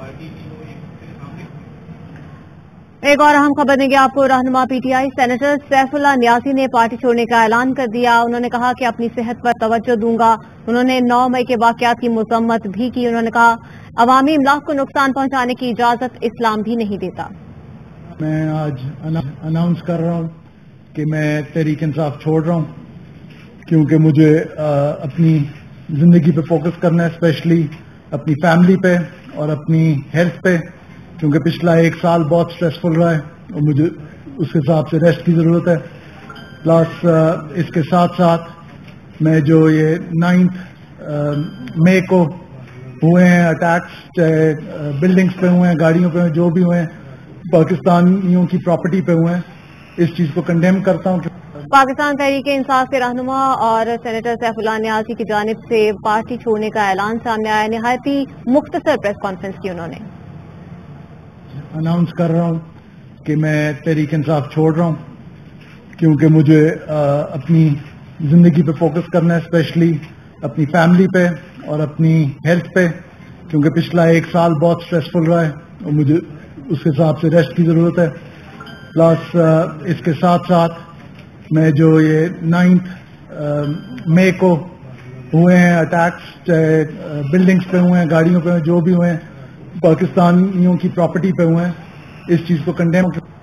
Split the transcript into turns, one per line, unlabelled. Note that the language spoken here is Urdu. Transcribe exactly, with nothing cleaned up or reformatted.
ایک اور اہم خبر دیں گے آپ کو. رہنما P T I senator Saifullah Niazi نے پارٹی چھوڑنے کا اعلان کر دیا. انہوں نے کہا کہ اپنی صحت پر توجہ دوں گا. انہوں نے نو مئی کے واقعات کی مذمت بھی کی. انہوں نے کہا عوامی املاک کو نقصان پہنچانے کی اجازت اسلام بھی نہیں دیتا.
میں آج اناؤنس کر رہا ہوں کہ میں تحریک انصاف چھوڑ رہا ہوں کیونکہ مجھے اپنی زندگی پہ فوکس کرنا ہے, اسپیشلی اپنی فیملی پہ اور اپنی ہیلتھ پہ, کیونکہ پچھلا ایک سال بہت اسٹریسفل رہا ہے اور مجھے اس حساب سے ریسٹ کی ضرورت ہے. پلس اس کے ساتھ ساتھ میں جو یہ نائنتھ مئی کو ہوئے ہیں اٹیکس, چاہے بلڈنگس پہ ہوئے ہیں, گاڑیوں پہ جو بھی ہوئے ہیں, پاکستانیوں کی پراپرٹی پہ ہوئے ہیں, اس چیز کو کنڈیم کرتا ہوں.
پاکستان تحریک انصاف کے رہنما اور سینیٹر سیف اللہ نیازی کی جانب سے پارٹی چھوڑنے کا اعلان سامنے آیا. نہایت ہی مختصر پریس کانفرنس کی انہوں نے.
اناؤنس کر رہا ہوں کہ میں تحریک انصاف چھوڑ رہا ہوں کیونکہ مجھے اپنی زندگی پہ فوکس کرنا ہے, اسپیشلی اپنی فیملی پہ اور اپنی ہیلتھ پہ, کیونکہ پچھلا ایک سال بہت اسٹریسفل رہا ہے اور مجھے اس حساب سے ریسٹ کی ضرورت ہے. پلس اس کے ساتھ ساتھ میں جو یہ نائنتھ مئی کو ہوئے ہیں اٹیکس, چاہے بلڈنگس پہ ہوئے ہیں, گاڑیوں پہ جو بھی ہوئے ہیں, پاکستانیوں کی پراپرٹی پہ ہوئے ہیں, اس چیز کو کنڈیم